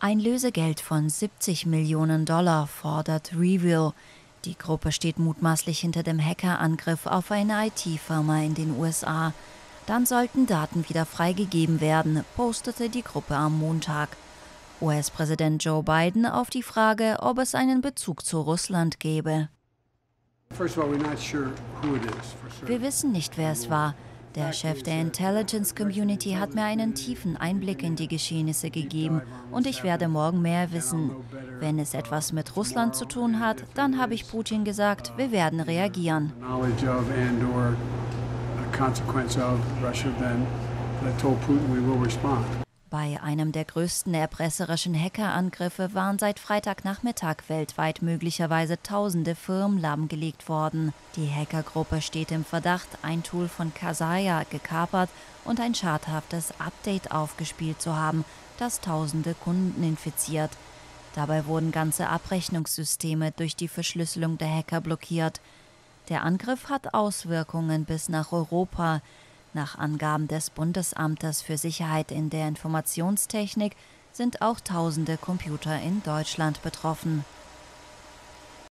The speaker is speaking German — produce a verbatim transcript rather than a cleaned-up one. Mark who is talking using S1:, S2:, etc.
S1: Ein Lösegeld von siebzig Millionen Dollar fordert Revil. Die Gruppe steht mutmaßlich hinter dem Hackerangriff auf eine I T-Firma in den U S A. Dann sollten Daten wieder freigegeben werden, postete die Gruppe am Montag. U S-Präsident Joe Biden auf die Frage, ob es einen Bezug zu Russland gebe. Wir wissen nicht, wer es war. Der Chef der Intelligence Community hat mir einen tiefen Einblick in die Geschehnisse gegeben und ich werde morgen mehr wissen. Wenn es etwas mit Russland zu tun hat, dann habe ich Putin gesagt, wir werden reagieren. Bei einem der größten erpresserischen Hackerangriffe waren seit Freitagnachmittag weltweit möglicherweise tausende Firmen lahmgelegt worden. Die Hackergruppe steht im Verdacht, ein Tool von Kaseya gekapert und ein schadhaftes Update aufgespielt zu haben, das tausende Kunden infiziert. Dabei wurden ganze Abrechnungssysteme durch die Verschlüsselung der Hacker blockiert. Der Angriff hat Auswirkungen bis nach Europa. Nach Angaben des Bundesamtes für Sicherheit in der Informationstechnik sind auch tausende Computer in Deutschland betroffen.